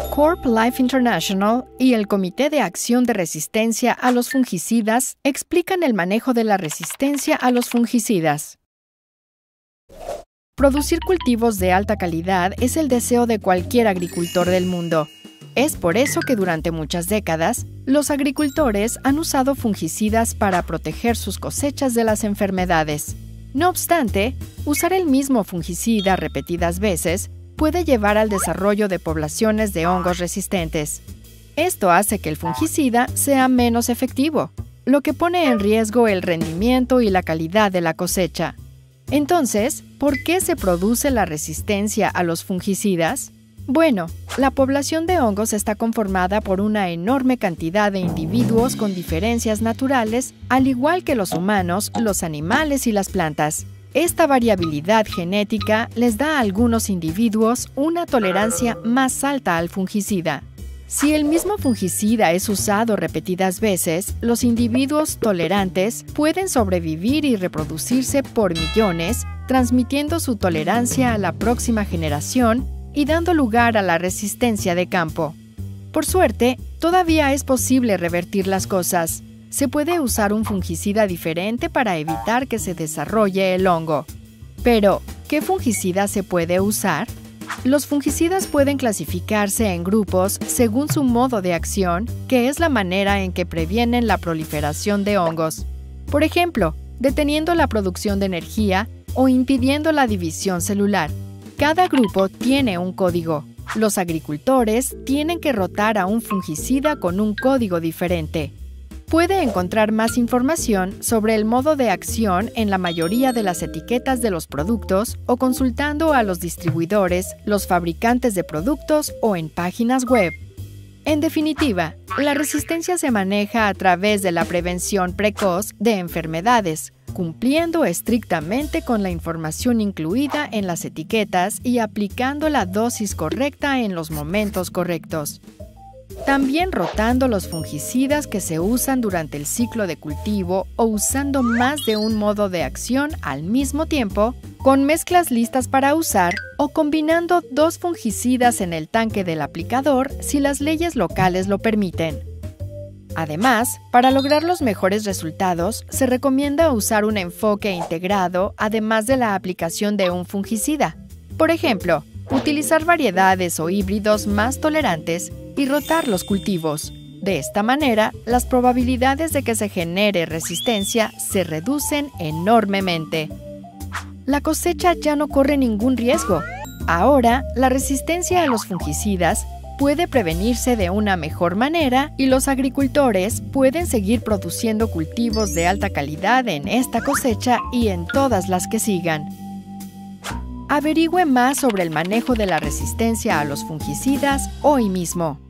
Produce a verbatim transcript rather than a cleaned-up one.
Corp Life International y el Comité de Acción de Resistencia a los Fungicidas explican el manejo de la resistencia a los fungicidas. Producir cultivos de alta calidad es el deseo de cualquier agricultor del mundo. Es por eso que durante muchas décadas, los agricultores han usado fungicidas para proteger sus cosechas de las enfermedades. No obstante, usar el mismo fungicida repetidas veces puede llevar al desarrollo de poblaciones de hongos resistentes. Esto hace que el fungicida sea menos efectivo, lo que pone en riesgo el rendimiento y la calidad de la cosecha. Entonces, ¿por qué se produce la resistencia a los fungicidas? Bueno, la población de hongos está conformada por una enorme cantidad de individuos con diferencias naturales, al igual que los humanos, los animales y las plantas. Esta variabilidad genética les da a algunos individuos una tolerancia más alta al fungicida. Si el mismo fungicida es usado repetidas veces, los individuos tolerantes pueden sobrevivir y reproducirse por millones, transmitiendo su tolerancia a la próxima generación y dando lugar a la resistencia de campo. Por suerte, todavía es posible revertir las cosas. Se puede usar un fungicida diferente para evitar que se desarrolle el hongo. Pero, ¿qué fungicida se puede usar? Los fungicidas pueden clasificarse en grupos según su modo de acción, que es la manera en que previenen la proliferación de hongos. Por ejemplo, deteniendo la producción de energía o impidiendo la división celular. Cada grupo tiene un código. Los agricultores tienen que rotar a un fungicida con un código diferente. Puede encontrar más información sobre el modo de acción en la mayoría de las etiquetas de los productos o consultando a los distribuidores, los fabricantes de productos o en páginas web. En definitiva, la resistencia se maneja a través de la prevención precoz de enfermedades, cumpliendo estrictamente con la información incluida en las etiquetas y aplicando la dosis correcta en los momentos correctos. También rotando los fungicidas que se usan durante el ciclo de cultivo o usando más de un modo de acción al mismo tiempo, con mezclas listas para usar o combinando dos fungicidas en el tanque del aplicador si las leyes locales lo permiten. Además, para lograr los mejores resultados, se recomienda usar un enfoque integrado además de la aplicación de un fungicida. Por ejemplo, utilizar variedades o híbridos más tolerantes y rotar los cultivos. De esta manera, las probabilidades de que se genere resistencia se reducen enormemente. La cosecha ya no corre ningún riesgo. Ahora, la resistencia a los fungicidas puede prevenirse de una mejor manera y los agricultores pueden seguir produciendo cultivos de alta calidad en esta cosecha y en todas las que sigan. Averigüe más sobre el manejo de la resistencia a los fungicidas hoy mismo.